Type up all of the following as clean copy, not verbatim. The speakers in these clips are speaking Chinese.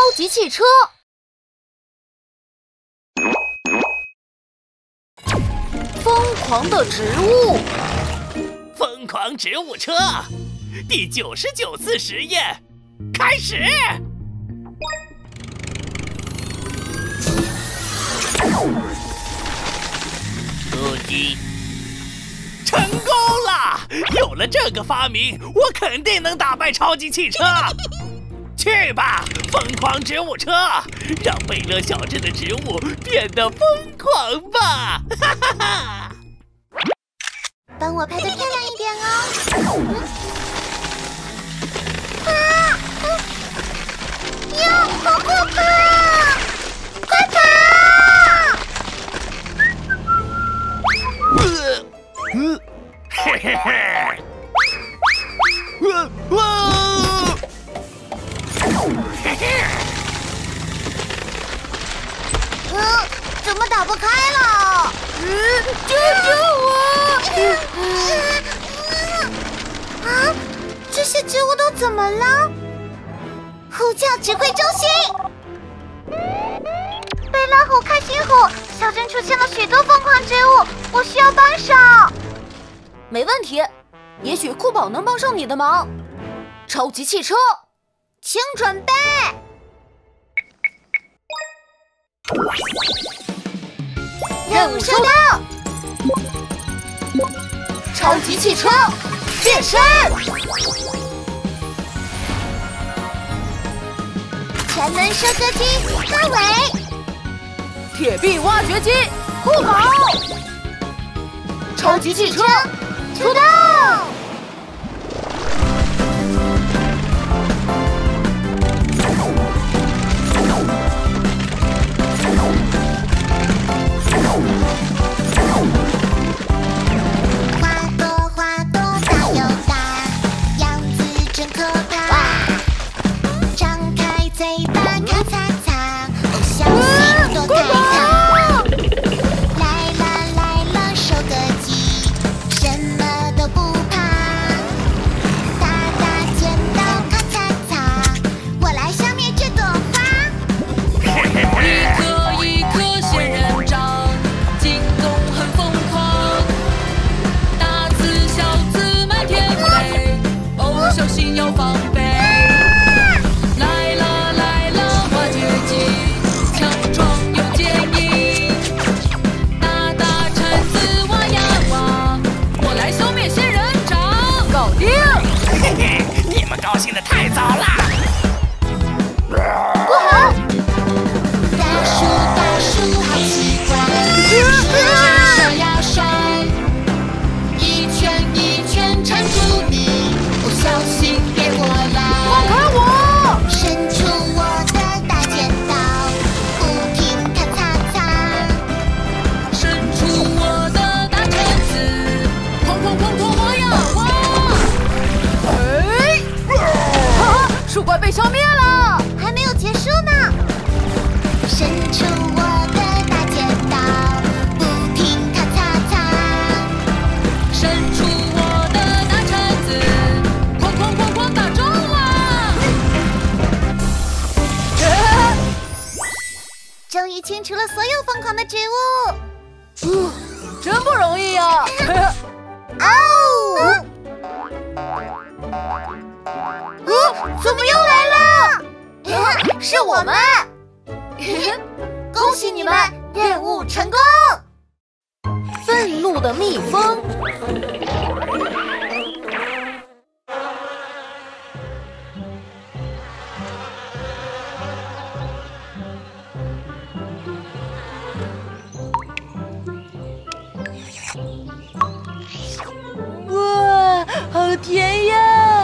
级汽车。疯狂的植物， 疯狂植物车第99次实验开始。成功了！有了这个发明，我肯定能打败超级汽车。去吧，疯狂植物车，让贝勒小镇的植物变得疯狂吧！哈哈哈！ 帮我拍得漂亮一点哦。呀，好可怕！快跑！ 嘿嘿嘿！ 怎么打不开了？ 救救我！ 啊，这些植物都怎么了？呼叫指挥中心！贝拉虎、开心虎，小镇出现了许多疯狂植物，我需要帮手。 没问题，也许酷宝能帮上你的忙。超级汽车，请准备。任务收到！超级汽车变身！ 全能收割机阿伟， 铁臂挖掘机酷宝，超级汽车出动！树怪被消灭了， 还没有结束呢。伸出我的大剪刀，不停咔嚓嚓。 伸出我的大铲子，哐哐哐哐打中啊！ 终于清除了所有疯狂的植物， 真不容易呀！ 哦！怎么又来了？是我们！恭喜你们，任务成功！ 愤怒的蜜蜂， 哇，好甜呀！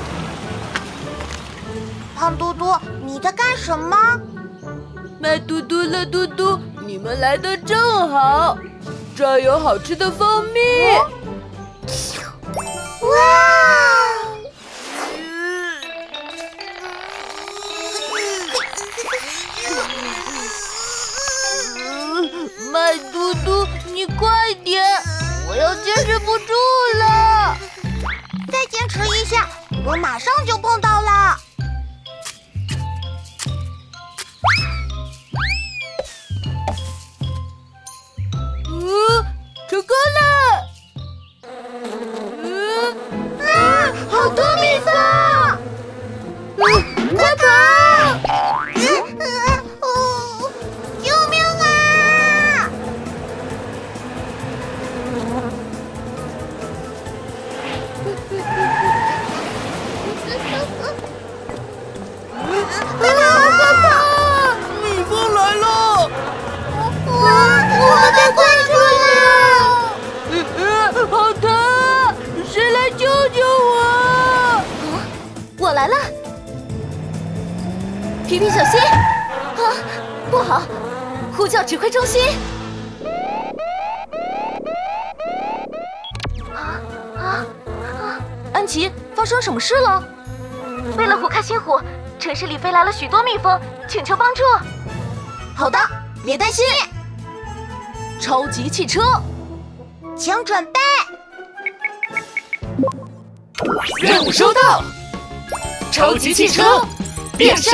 胖嘟嘟，你在干什么？ 卖嘟嘟乐嘟嘟，你们来的正好，这儿有好吃的蜂蜜。 哇！ 卖嘟嘟，你快点，我要坚持不住了。 再坚持一下，我马上就碰到了。 蜜蜂来了！ 我被困住了！ 好疼！谁来救救我？ 我来了，皮皮小心！啊，不好，呼叫指挥中心！安琪，发生什么事了？为了虎开心虎，城市里飞来了许多蜜蜂，请求帮助。 好的，别担心。 超级汽车， 请准备。 任务收到！超级汽车变身！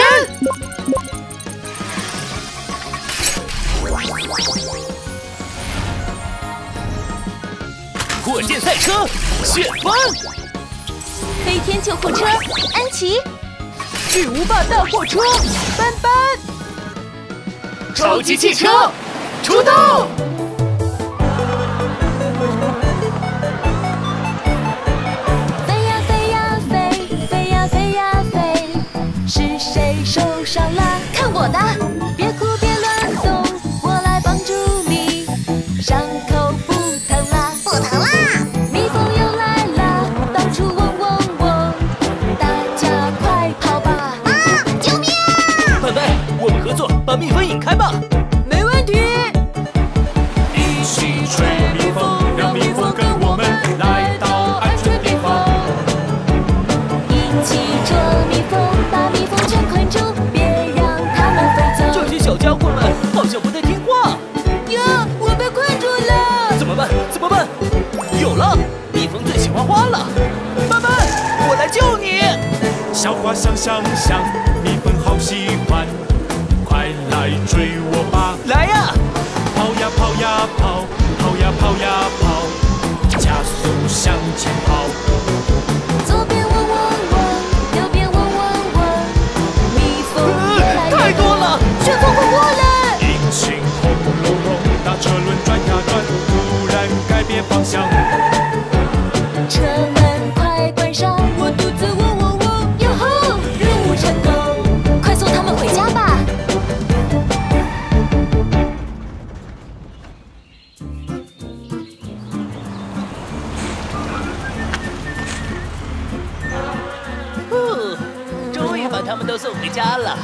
火箭赛车旋风！ 飞天救护车安琪， 巨无霸大货车斑斑， 超级汽车出动！ 飞呀飞呀飞，飞呀飞呀飞，是谁受伤了？看我的！别哭别乱动，我来帮助你，伤口不疼啦， 不疼啦！ 蜜蜂又来啦，到处嗡嗡嗡，大家快跑吧！ 啊！救命！ 斑斑，我们合作把蜜蜂引开吧。 没问题。 一起吹蜜蜂，让蜜蜂跟我们来到安全地方。 一起捉蜜蜂，把蜜蜂全困住，别让它们飞走。 这些小家伙们好像不太听话。 呀，我被困住了！ 怎么办？怎么办？有了，蜜蜂最喜欢花了。斑斑，我来救你。 小花香香香，蜜蜂好喜欢，快来追我吧！ 来呀！ 跑呀跑呀跑，跑呀跑呀跑，加速向前跑。 左边嗡嗡嗡，右边嗡嗡嗡，蜜蜂越来越太多了， 旋风快过来！ 引擎轰隆隆，大车轮转呀转，突然改变方向。 车门快关上，我肚子嗡嗡嗡，哟吼，任务成功，快送他们回家吧！ 终于把他们都送回家了。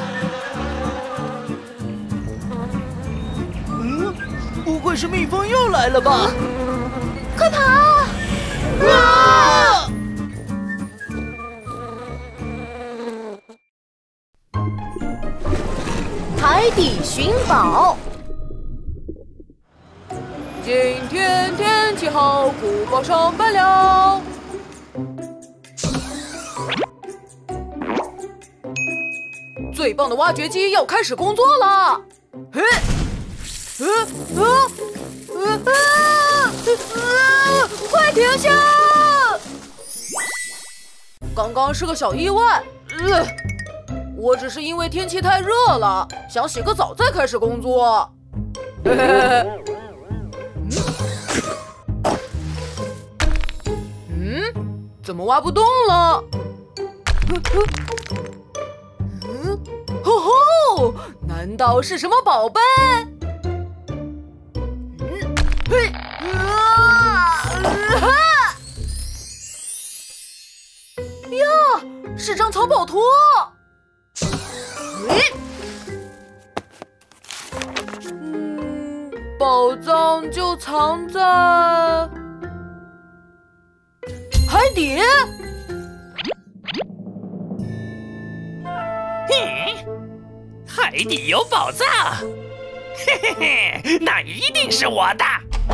不会是蜜蜂又来了吧？ 快跑！ 啊！ 海底寻宝， 今天天气好，古堡上班了。最棒的挖掘机要开始工作了！嘿，快停下！刚刚是个小意外，我只是因为天气太热了，想洗个澡再开始工作。怎么挖不动了？吼吼！难道是什么宝贝？呀，是张藏宝图。宝藏就藏在海底。 海底有宝藏，嘿嘿嘿，那一定是我的。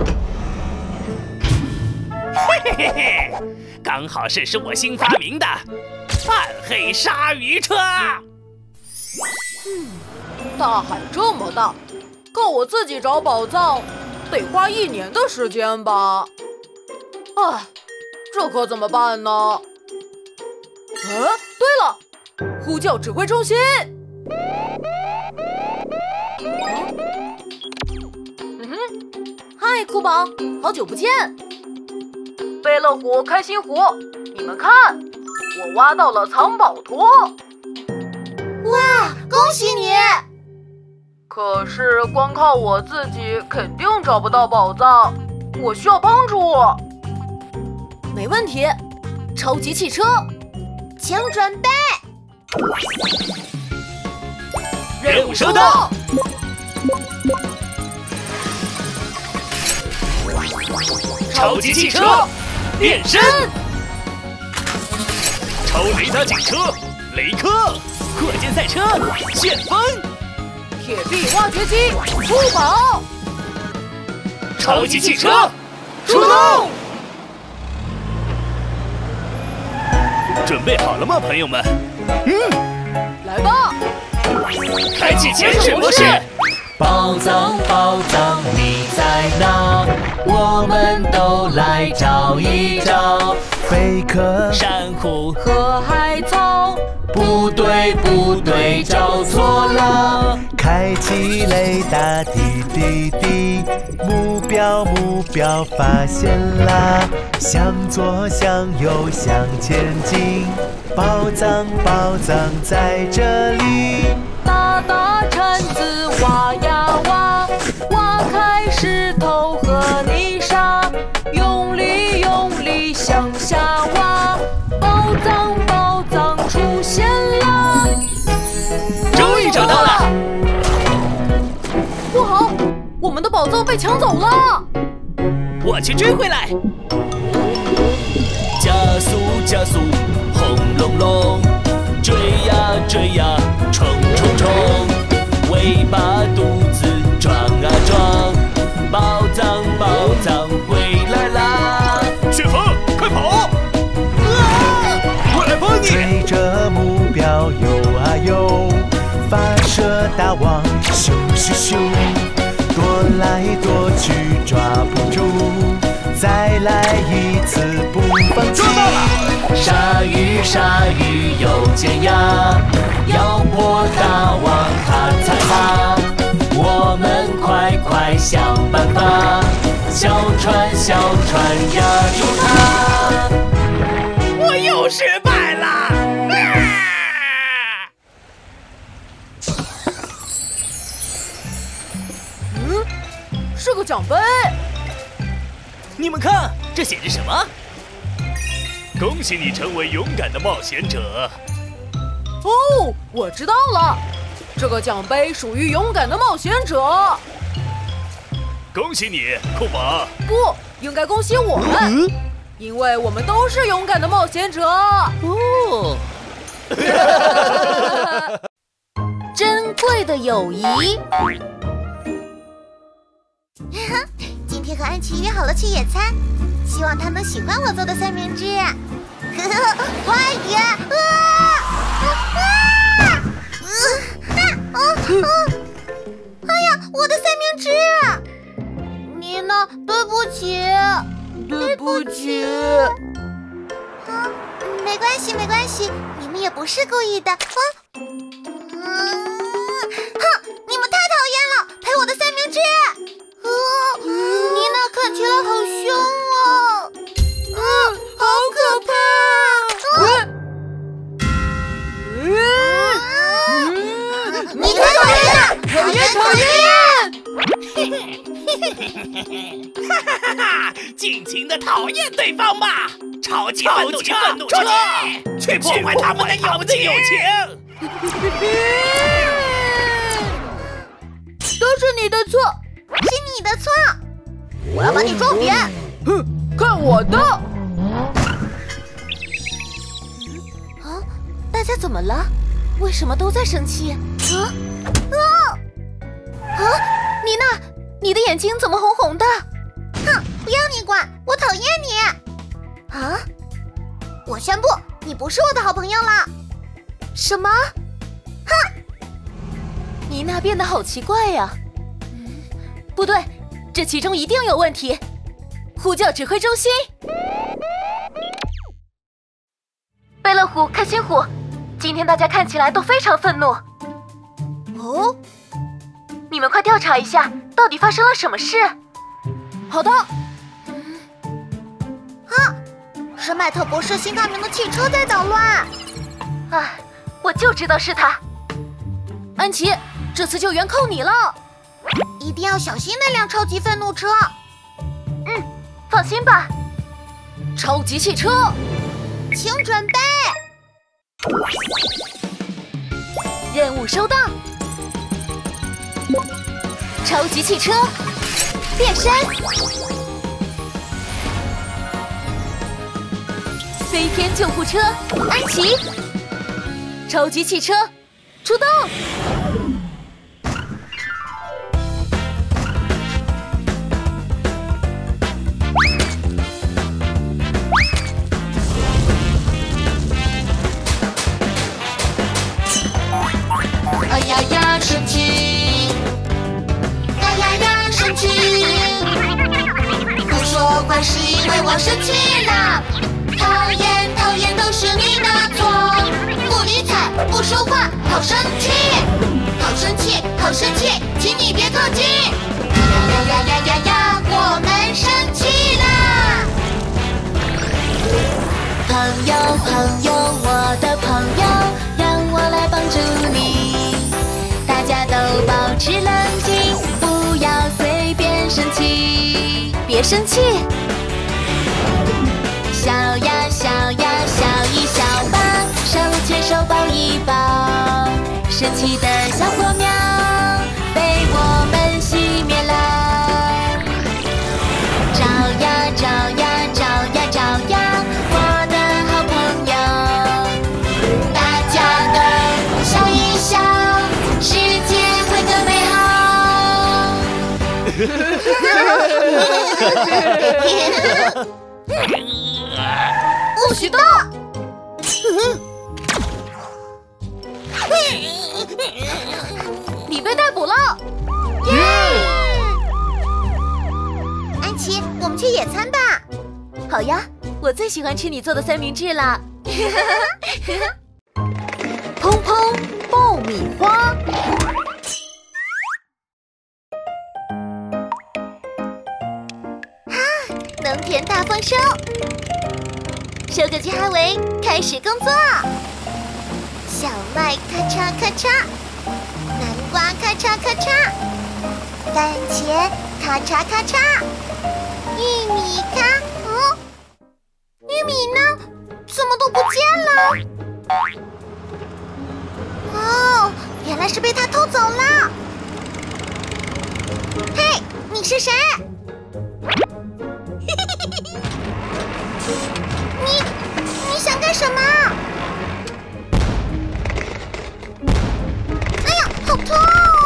嘿嘿嘿嘿，刚好是我新发明的暗黑鲨鱼车。 大海这么大，靠我自己找宝藏，得花1年的时间吧？唉，这可怎么办呢？对了，呼叫指挥中心。 嗨，酷宝，好久不见！ 飞乐虎、开心虎，你们看， 我挖到了藏宝托。 哇，恭喜你！ 可是光靠我自己肯定找不到宝藏，我需要帮助。 没问题，超级汽车， 请准备。 任务收到。超级汽车变身，超雷达警车雷克，火箭赛车旋风， 铁臂挖掘机出宝， 超级汽车出动！准备好了吗，朋友们？ 来吧！ 开启潜水模式。 宝藏，宝藏，你在哪？我们都来找一找。贝壳、 珊瑚和海草， 不对，不对，找错了。开启雷达，滴滴滴，目标，目标发现啦！向左，向右，向前进。宝藏，宝藏在这里。 大大铲子挖呀挖，挖开石头和泥沙，用力用力向下挖，宝藏宝藏出现了！ 终于找到了！ 不好，我们的宝藏被抢走了！ 我去追回来！ 加速，加速，轰隆隆，追呀追呀，冲冲冲，尾巴肚子撞啊撞，宝藏宝藏回来啦！ 旋风，快跑！我来帮你！ 追着目标游啊游，发射大网，咻咻咻，躲来躲去抓不住，再来一次不放弃。鲨鱼，鲨鱼有尖牙，要破大网咔嚓嚓，我们快快想办法，小船，小船压住它。 我又失败了！ 是个奖杯。 你们看，这写着什么？恭喜你成为勇敢的冒险者。 哦，我知道了，这个奖杯属于勇敢的冒险者。 恭喜你，酷宝。 不，应该恭喜我们，因为我们都是勇敢的冒险者。 哦。 珍贵的友谊。 今天和安琪约好了去野餐，希望她能喜欢我做的三明治。快点！哎呀，我的三明治！妮娜，对不起， 对不起。 没关系，没关系，你们也不是故意的。哼，你们太讨厌了，赔我的三明治！妮娜看起来好凶哦，好可怕！你太讨厌了，讨厌讨厌！ 哈哈哈哈！尽情的讨厌对方吧！超级愤怒车，去破坏他们的友情！ 都是你的错， 是你的错！我要把你撞扁！ 哼，看我的！ 大家怎么了？为什么都在生气？妮娜，你的眼睛怎么红红的？ 哼，不要你管，我讨厌你！啊！我宣布，你不是我的好朋友了。 什么？ 哼！ 妮娜变得好奇怪呀。不对，这其中一定有问题。呼叫指挥中心。贝乐虎、开心虎，今天大家看起来都非常愤怒。 哦， 你们快调查一下，到底发生了什么事？ 好的。 是麦特博士新发明的汽车在捣乱。 哎，我就知道是他。安琪，这次救援靠你了。 一定要小心那辆超级愤怒车。 放心吧。超级汽车， 请准备。 任务收到。超级汽车变身，飞天救护车安琪，超级汽车出动。 哎呀呀，生气！哎呀呀，生气！不说话是因为我生气了。讨厌，讨厌，都是你的错。不理睬，不说话，好生气！好生气，好生气，请你别靠近！呀呀呀呀呀呀，我们生气啦！ 朋友，朋友，我的朋友，让我来帮助你。大家都保持冷静，不要随便生气。别生气，笑呀笑呀笑一笑吧，手牵手抱一抱。生气的小火苗被我们熄灭了。照呀照呀照呀照呀，我的好朋友，大家都笑一笑，世界会更美好。 不许动！ 你被逮捕了。 安琪，我们去野餐吧。 好呀，我最喜欢吃你做的三明治了。砰砰爆米花。 农田大丰收，收割机哈维开始工作。小麦咔嚓咔嚓，南瓜咔嚓咔嚓，番茄咔嚓咔嚓，玉米咔……玉米呢？怎么都不见了？哦，原来是被他偷走了。嘿，你是谁？你想干什么？哎呀，好痛！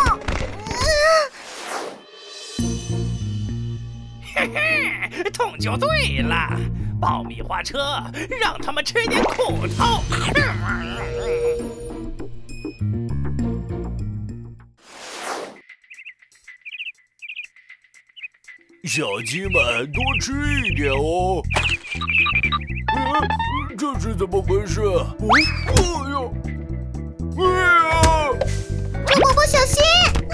嘿嘿，痛就对了。爆米花车，让他们吃点苦头。 小鸡们多吃一点哦。这是怎么回事？哎呦！哎呀！ 猪伯伯小心！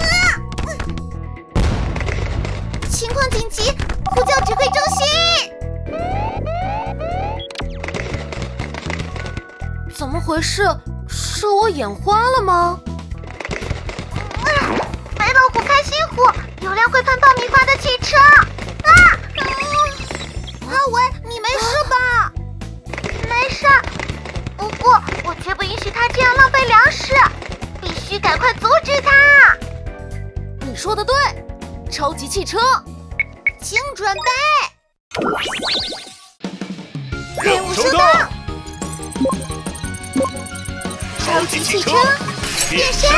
情况紧急，呼叫指挥中心！ 怎么回事？是我眼花了吗？ 白老虎开心虎，有辆会喷爆米花的汽车！哈维，你没事吧？没事，不过我绝不允许他这样浪费粮食，必须赶快阻止他！ 你说的对，超级汽车， 请准备， 任务收到。 超级汽车变身，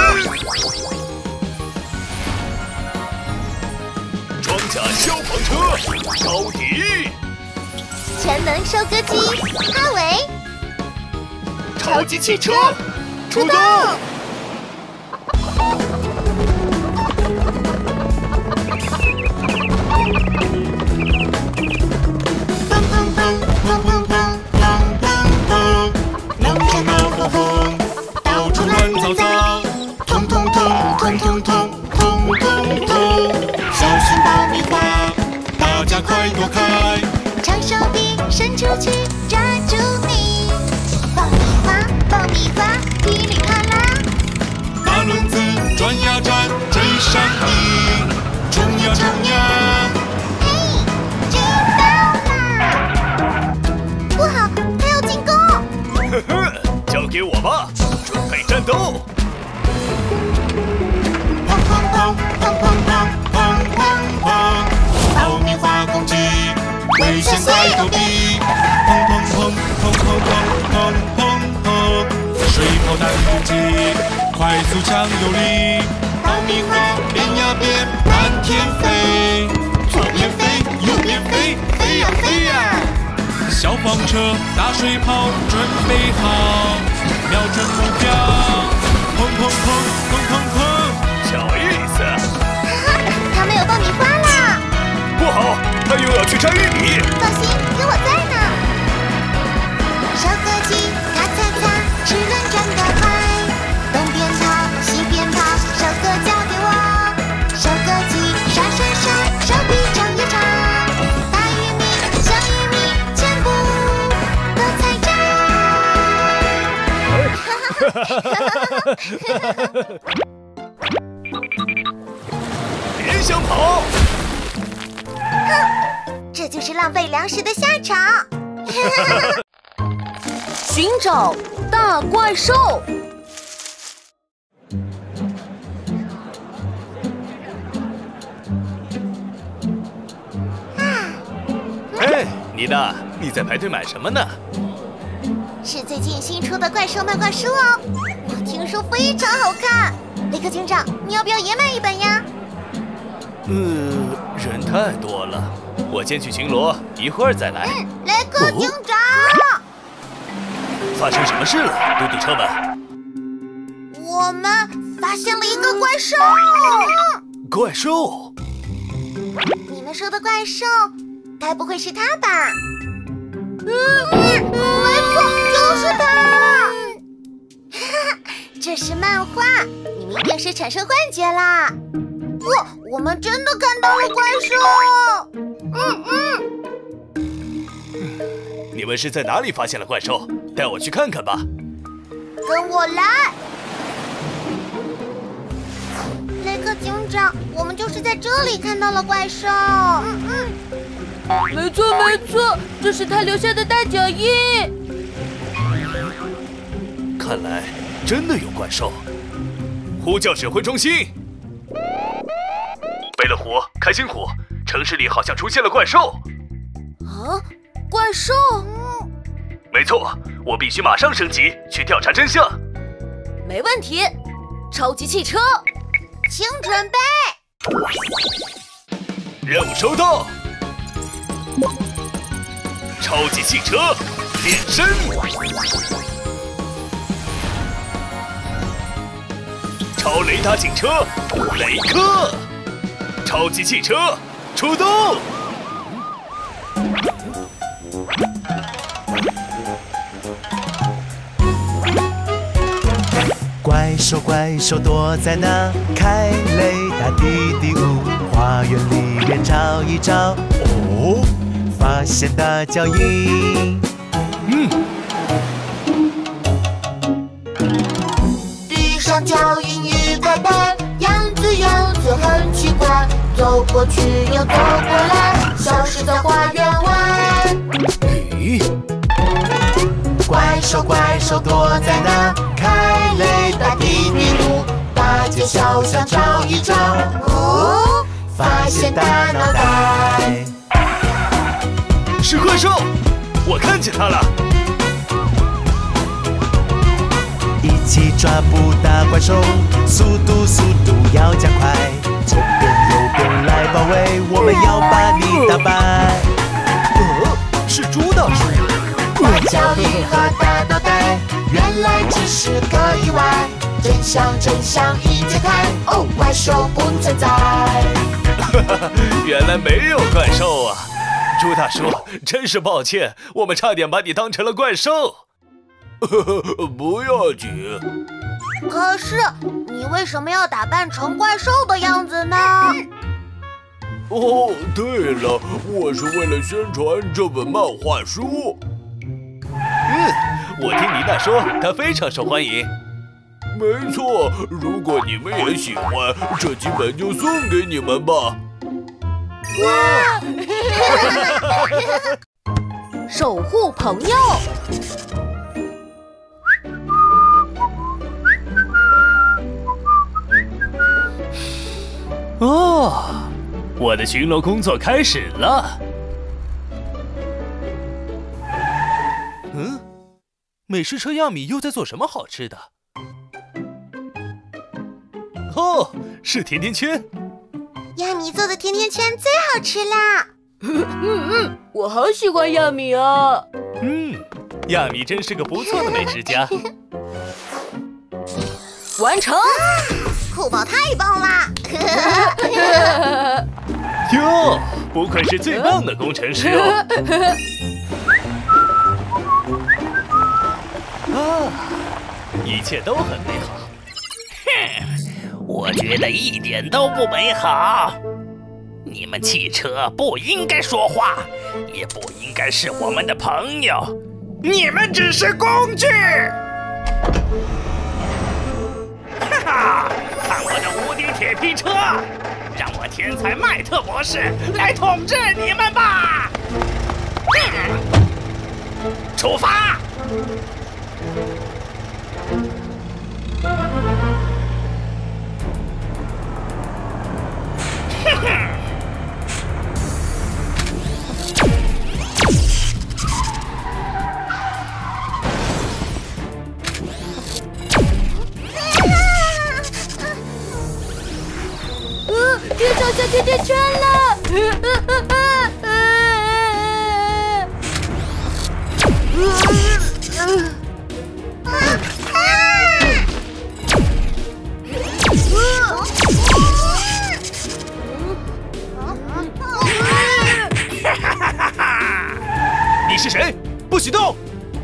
装甲消防车超体， 全能收割机哈维， 超级汽车出动！ 砰砰砰砰砰砰砰砰砰，农田冒火风，到处乱糟糟，通通通通通通通通通，小心爆米花，大家快躲开，长手臂伸出去抓砰砰砰砰砰砰，爆米花攻击，危险怪躲避，砰砰砰砰砰砰砰砰砰，水炮弹攻击，快速强有力，爆米花变呀变，满天飞，左边飞，右边飞，飞呀飞呀。消防车、大水炮准备好，瞄准目标，砰砰砰砰砰砰， 小意思。 他们有爆米花啦！ 不好，他又要去摘玉米。 放心，有我在呢。收割机咔嚓嚓，齿轮转得快，东边跑，西边跑，收割交给我。收割机刷刷刷，手臂长又长，大玉米、小玉米全部都采摘。 别想跑！ 这就是浪费粮食的下场。 寻找大怪兽。 哎，妮娜，你在排队买什么呢？ 是最近新出的怪兽漫画书哦，我听说非常好看。雷克警长，你要不要也买一本呀？ 人太多了，我先去巡逻，一会儿再来。 雷克警长， 发生什么事了，嘟嘟车们？ 我们发现了一个怪兽。 怪兽？ 你们说的怪兽，该不会是他吧？没错，就是他。这是漫画，你们一定是产生幻觉啦。不，我们真的看到了怪兽。 你们是在哪里发现了怪兽？带我去看看吧。 跟我来。雷克警长，我们就是在这里看到了怪兽。 没错没错，这是他留下的大脚印。 看来真的有怪兽。呼叫指挥中心。贝乐虎、开心虎，城市里好像出现了怪兽。 啊，怪兽？ 没错，我必须马上升级去调查真相。 没问题，超级汽车， 请准备。 任务收到。超级汽车变身。超雷达警车雷克。超级汽车出动。 怪兽怪兽躲在哪？开雷达滴滴呜，花园里面找一找，哦，发现大脚印。 地上脚印一块块，样子很奇怪，走过去又走过来，消失在花园外。 咦？ 怪兽怪兽躲在哪？开雷达滴滴嘟，大街小巷找一找，哦，发现大脑袋。 是怪兽，我看见它了。 一起抓捕大怪兽，速度要加快，左边右边来包围，我们要把你打败。 是猪大叔。 大脚印和大脑袋，原来只是个意外。真相一揭开，哦，怪兽不存在。 原来没有怪兽啊！猪大叔，真是抱歉，我们差点把你当成了怪兽。不要紧。 可是你为什么要打扮成怪兽的样子呢？ 哦，对了，我是为了宣传这本漫画书。 我听妮娜说，它非常受欢迎。 没错，如果你们也喜欢，这几本就送给你们吧。 守护朋友。 我的巡逻工作开始了。美食车亚米又在做什么好吃的？哦，是甜甜圈。 亚米做的甜甜圈最好吃啦！ 我好喜欢亚米啊！ 亚米真是个不错的美食家。 完成！ 酷宝太棒啦！ 哟，不愧是最棒的工程师哦！一切都很美好。我觉得一点都不美好。你们汽车不应该说话，也不应该是我们的朋友，你们只是工具。哈哈，看我的无敌铁皮车，让我天才麦特博士来统治你们吧！出发！ 别找下甜甜圈了！ 你是谁？不许动！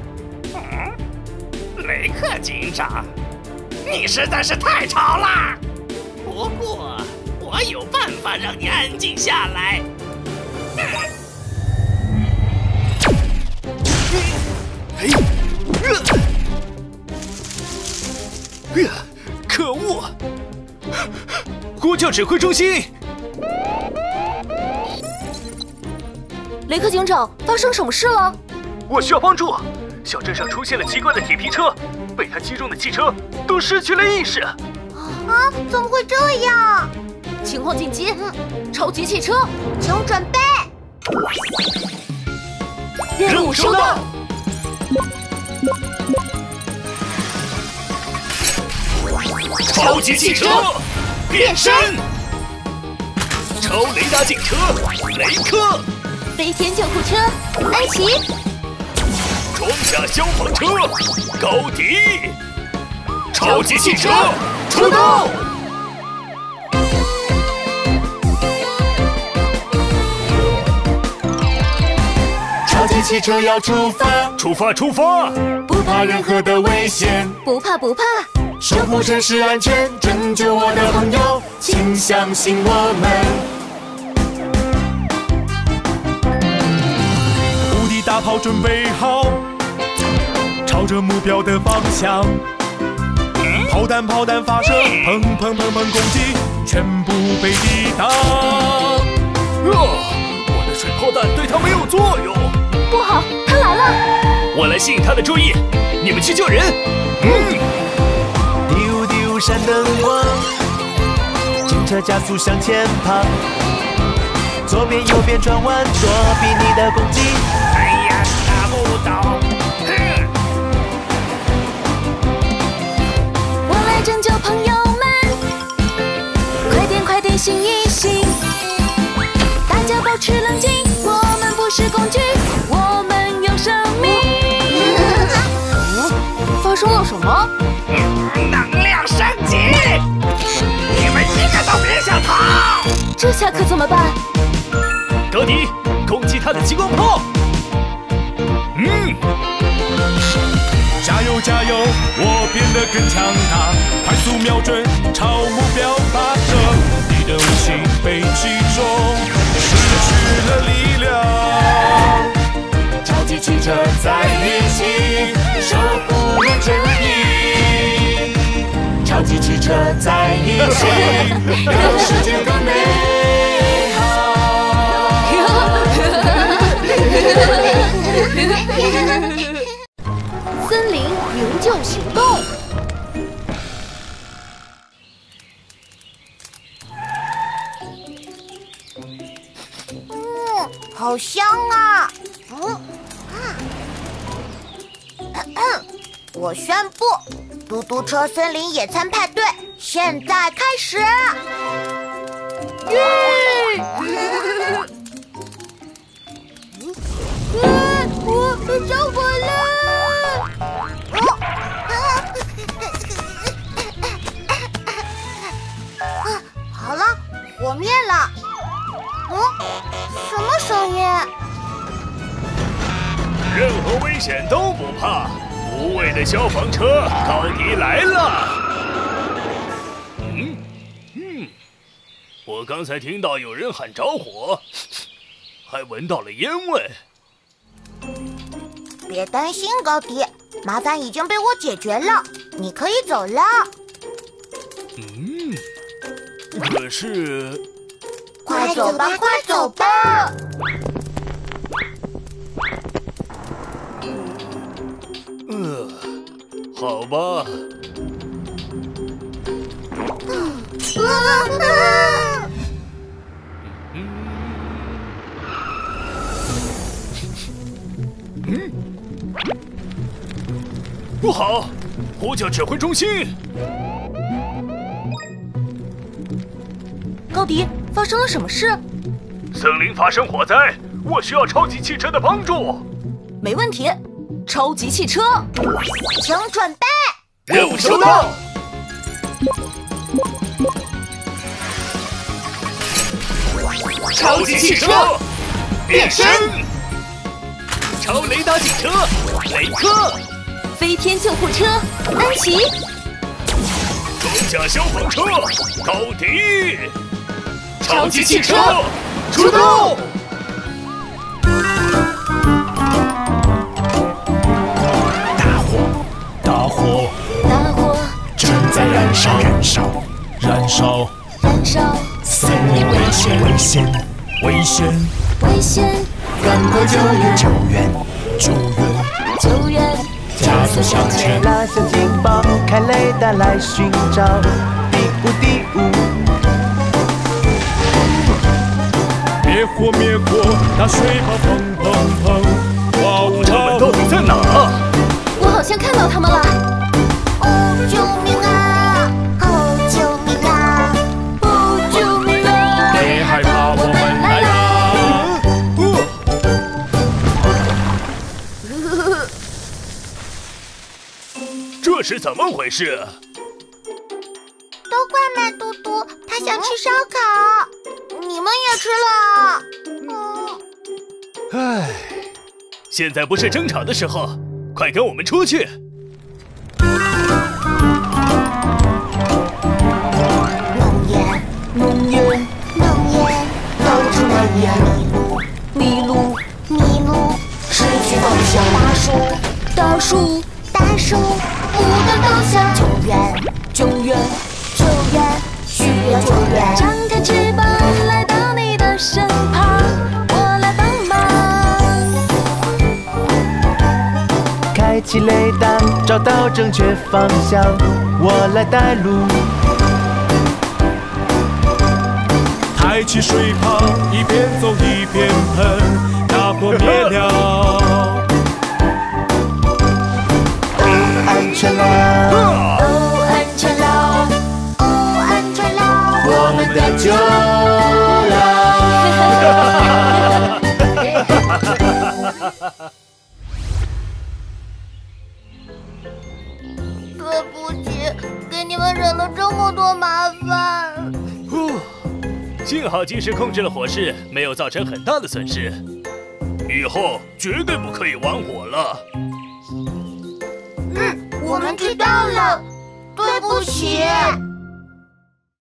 雷克警长，你实在是太吵了。不过，我有办法让你安静下来。可恶！呼叫指挥中心！ 雷克警长，发生什么事了？ 我需要帮助。小镇上出现了奇怪的铁皮车，被它击中的汽车都失去了意识。 啊，怎么会这样？ 情况紧急！超级汽车， 请准备。 任务收到。 超级汽车变身，超雷达警车雷克， 飞天救护车安琪， 装甲消防车高迪，超级汽车出动！ 超级汽车要出发， 出发出发！ 不怕任何的危险， 不怕不怕， 守护城市安全，拯救我的朋友，请相信我们。无敌大炮准备好，朝着目标的方向。炮弹发射，砰砰砰砰攻击，全部被抵挡。 我的水炮弹对他没有作用。 不好，他来了！ 我来吸引他的注意，你们去救人。 丢丢闪灯光，警车加速向前跑，左边右边转弯，躲避你的攻击。 哎呀，打不倒！ 我来拯救朋友们，快点醒一醒！大家保持冷静，我们不是工具，我们有生命。 发生了什么？ 能量升级！你们一个都别想逃！ 这下可怎么办？ 高迪，攻击他的激光炮！ 加油加油，我变得更强大，快速瞄准，朝目标发射。你的武器被击中，失去了力量。超级汽车在一起，守护了正义。超级汽车在一起，让世界更美好。 森林营救行动。 好香啊！我宣布，嘟嘟车森林野餐派对现在开始！我着火了！好了，火灭了。什么声音？ 任何危险都不怕，无畏的消防车高迪来了。我刚才听到有人喊着火，还闻到了烟味。 别担心，高迪，麻烦已经被我解决了，你可以走了。 可是， 快走吧，快走吧！ 好吧。不好！呼叫指挥中心！ 高迪，发生了什么事？ 森林发生火灾，我需要超级汽车的帮助。 没问题，超级汽车， 请准备。 任务收到。超级汽车变身，超雷达警车雷克， 飞天救护车安琪， 装甲消防车高迪，超级汽车出动！ 大火，大火， 大火正在燃烧，燃烧，燃烧， 燃烧， 森林危险，危险，危险， 危险， 赶快救援，救援，救援， 救援， 加速向前。拉响警报，开雷达来寻找第五，第五。 灭火，灭火，大水泡砰砰砰！哇呜他们到底在哪？ 我好像看到他们了。 哦，救命啊！哦，救命啊！ 哦，救命啊！ 别害怕，我们来啦！ 这是怎么回事？ 都怪麦嘟嘟，他想吃烧烤，你们也吃了。 唉，现在不是争吵的时候，快跟我们出去！ 浓烟， 浓烟， 浓烟，到处蔓延。 迷路， 迷路，失去方向。 大树， 大树，不断倒下。救援， 救援， 救援，需要救援。 张开翅膀来到你的身旁，我来帮忙。 开启雷达，找到正确方向，我来带路。 抬起水泡，一边走一边喷，大火灭了。 安全啦！ 哦，安全了， 哦，安全了， 我们得救啦！ 对不起，给你们惹了这么多麻烦。 幸好及时控制了火势，没有造成很大的损失。以后绝对不可以玩火了。 我们知道了，对不起。